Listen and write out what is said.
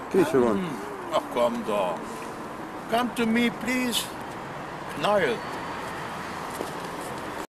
Okay, Siobhán. Oh, come, dog. Come to me, please. Kneul.